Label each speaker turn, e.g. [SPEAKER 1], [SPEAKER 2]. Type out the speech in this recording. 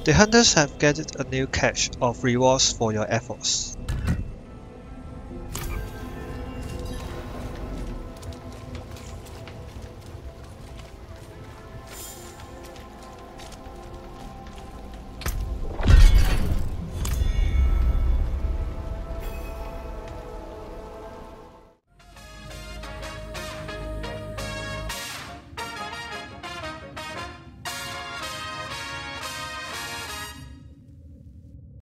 [SPEAKER 1] The hunters have gathered a new cache of rewards for your efforts.